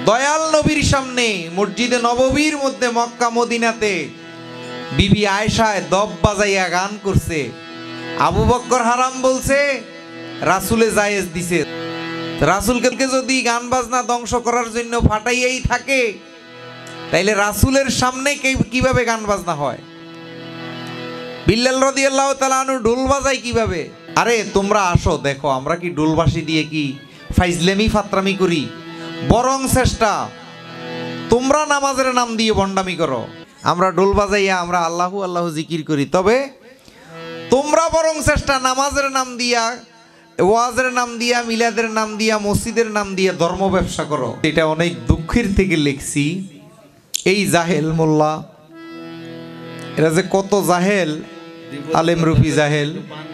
দয়াল নবীর সামনে মসজিদে নববীর মধ্যে মক্কা মদিনাতে বিবি আয়েশায় দব বাজাইয়া গান করছে। আবু বকর হারাম বলছে, রাসূলে জায়েজ দিছে। রাসূলকে যদি গান বাজনা ধ্বংস করার জন্য ফাটাইয়াই থাকে, তাইলে রাসূলের সামনে কিভাবে গান বাজনা হয়? বিল্লাল রাদিয়াল্লাহু তাআলা আনহু ঢোল বাজায় কিভাবে? আরে তোমরা আসো দেখো, আমরা কি ঢোলবাসি দিয়ে কি ফাইজলামি ফাত্রামি করি? বরং চেষ্টা তোমরা নামাজের নাম দিয়ে ভণ্ডামি করো, আমরা ঢোল বাজাইয়া আমরা আল্লাহু আল্লাহু জিকির করি। তবে তোমরা বরং চেষ্টা নামাজের নাম দিয়া, ওয়াজের নাম দিয়া, মিলাদের নাম দিয়া, মসজিদের নাম দিয়া ধর্ম ব্যবসা করো। এটা অনেক দুঃখের থেকে লিখছি। এই জাহেল মোল্লা, এরা যে কত জাহেল, আলেম রুফি জাহেল,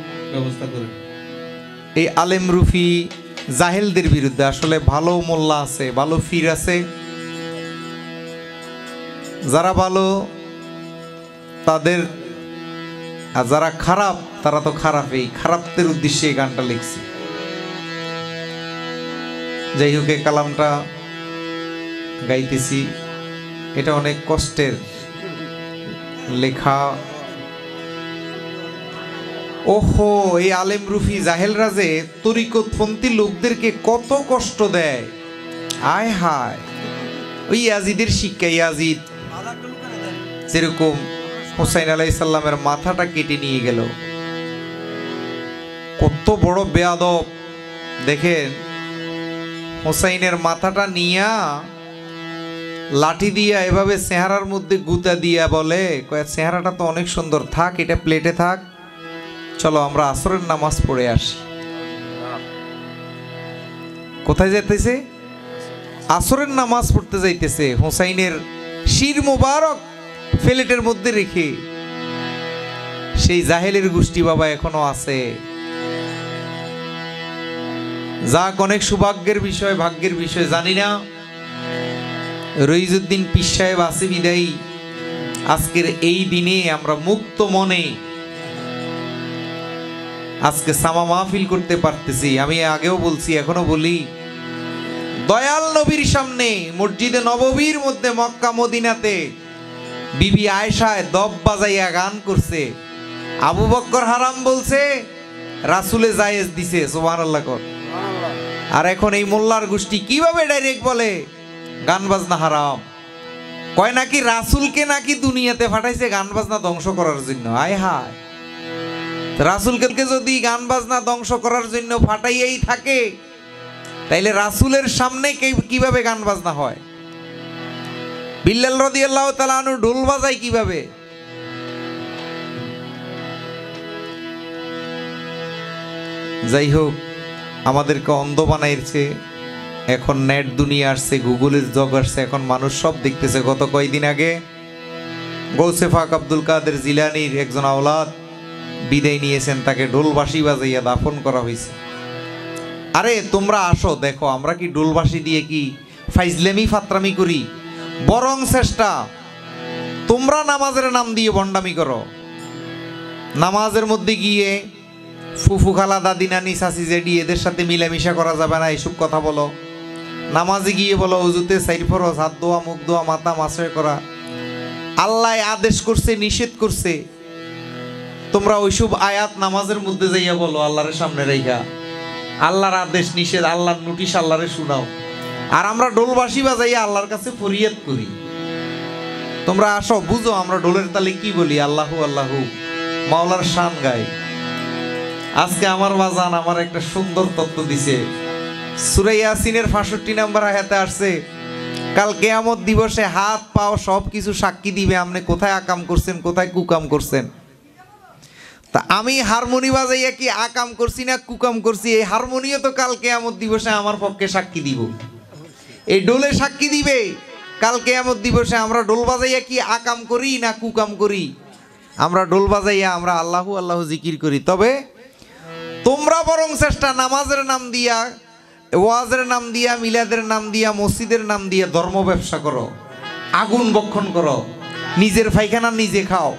এই আলেম রুফি জাহেলদের বিরুদ্ধে আসলে ভালো মোল্লা আছে, ভালো ফির আছে। যারা ভালো তাদের, আর যারা খারাপ তারা তো খারাপ। এই খারাপদের উদ্দেশ্যে এই গানটা লিখছি। যাই হোক, এই কালামটা গাইতেছি, এটা অনেক কষ্টের লেখা। ওহো, এই আলেম রুফি জাহেলরা যে তরিকতপন্থী লোকদেরকে কত কষ্ট দেয়, আয় হায়। ওই ইয়াজিদের শিক্ষা, ইয়াজিদ যেরকম হুসাইন আলাইহিস সালামের মাথাটা কেটে নিয়ে গেল, কত বড় বেয়াদব দেখেন। হুসাইনের মাথাটা নিয়া লাঠি দিয়া এভাবে চেহারার মধ্যে গুতা দিয়া বলে, চেহারাটা তো অনেক সুন্দর, থাক এটা প্লেটে থাক, চলো আমরা আসরের নামাজ পড়ে আসি। কোথায় যাইতেছে? আসরের নামাজ পড়তে যাইতেছে। হুসাইনের শির মোবারক প্লেটের মধ্যে রেখে। সেই জাহেলের গোষ্ঠী বাবা এখনো আছে। যাক, অনেক সৌভাগ্যের বিষয়, ভাগ্যের বিষয় জানি না। রইজুদ্দিন পীর সাহেব আছে বিদায়ী আজকের এই দিনে আমরা মুক্ত মনে আজকে সামা মাহফিল করতে পারতেছি। আমি আগেও বলছি, এখনো বলি, দয়াল নবীর সামনে মসজিদে নববীর মধ্যে মক্কা মদিনাতে বিবি আয়েশায় দব বাজাইয়া গান করছে। আবু বকর হারাম বলছে, রাসূলে জায়েজ দিছে। সুবহানাল্লাহ কর। আর এখন এই মোল্লার গোষ্ঠী কিভাবে ডাইরেক্ট বলে গান বাজনা হারাম? কয় নাকি রাসূলকে নাকি দুনিয়াতে পাঠাইছে গান বাজনা ধ্বংস করার জন্য। আয় হায়, রাসূলকে যদি গান বাজনা ধ্বংস করার জন্য ফাটাইয়াই থাকে, তাইলে রাসূলের সামনে কিভাবে গান বাজনা হয়? বিল্লাল রাদিয়াল্লাহু তাআলা আনহু ঢোল বাজায় কিভাবে? যাই হোক, আমাদেরকে অন্ধ বানাইছে। এখন নেট দুনিয়া আসছে, গুগলের যুগ আসছে, এখন মানুষ সব দেখতেছে। গত কয়েকদিন আগে গৌসে পাক আব্দুল কাদের জিলানীর একজন আওলাদ বিদায় নিয়েছেন, তাকে ঢোলবাঁশি বাজাইয়া দাফন করা হয়েছে। আরে তোমরা আসো দেখো, আমরা কি ঢোলবাঁশি দিয়ে কি ফাইজলামি ফাত্রামি করি? বরং চেষ্টা তোমরা নামাজের নাম দিয়ে ভণ্ডামি করো। নামাজের মধ্যে গিয়ে ফুফু খালা দাদি নানি চাচি জেডি এদের সাথে মিলামিশা করা যাবে না, এইসব কথা বলো। নামাজে গিয়ে বলো ওযুতে সাইড ফরজ, হাত ধোয়া, মুখ ধোয়া, মাথা মাসয় করা। আল্লাহ আদেশ করছে, নিষেধ করছে, তোমরা ওইসব আয়াত নামাজের মধ্যে যাইয়া বলো আল্লাহরের সামনে রাইখা। আল্লাহর আদেশ নিষেধ, আল্লাহর নোটিশ আল্লাহরে শোনাও। আর আমরা ঢোলবাঁশি বাজাইয়া আল্লাহর কাছে ফরিয়াদ করি। তোমরা আসো, বুঝো আমরা ঢোলের তালে কি বলি, আল্লাহু আল্লাহু, মাওলার শান গাই। আজকে আমার বাজান আমার একটা সুন্দর তত্ত্ব দিছে। সূরা ইয়াসিনের 65 নম্বর আয়াতে আসছে, কাল কিয়ামত দিবসে হাত পাও সব কিছু সাক্ষী দিবে আপনি কোথায় আকাম করছেন, কোথায় কুকাম করছেন। তা আমি হারমোনি বাজাইয়া কি আকাম করছি না কুকাম করছি, এই হারমোনিও তো কাল কিয়ামত দিবসে আমার পক্ষে সাক্ষী দিব। এই ঢোলে সাক্ষী দিবে কাল কিয়ামত দিবসে আমরা ঢোল বাজাইয়া কি আকাম করি না কুকাম করি। আমরা ঢোল বাজাইয়া আমরা আল্লাহু আল্লাহু জিকির করি। তবে তোমরা বরং চেষ্টা নামাজের নাম দিয়া, ওয়াজের নাম দিয়া, মিলাদের নাম দিয়া, মসজিদের নাম দিয়া ধর্ম ব্যবসা করো, আগুন বক্ষণ করো, নিজের পায়খানা নিজে খাও।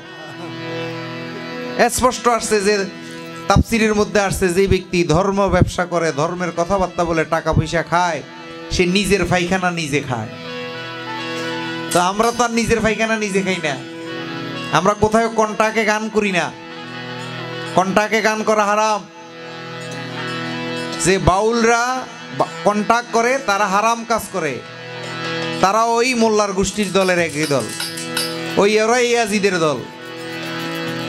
স্পষ্ট আসছে যে তাফসিরের মধ্যে আসছে, যে ব্যক্তি ধর্ম ব্যবসা করে, ধর্মের কথাবার্তা বলে টাকা পয়সা খায়, সে নিজের পায়খানা নিজে খায়। তো আমরা তো আর নিজের পায়খানা নিজে খাই না। আমরা কোথাও কন্টাকে গান করি না। কন্টাকে গান করা হারাম। যে বাউলরা কন্টাক করে তারা হারাম কাজ করে। তারা ওই মোল্লার গোষ্ঠীর দলের একই দল, ওই ওরাই ইয়াজিদের দল।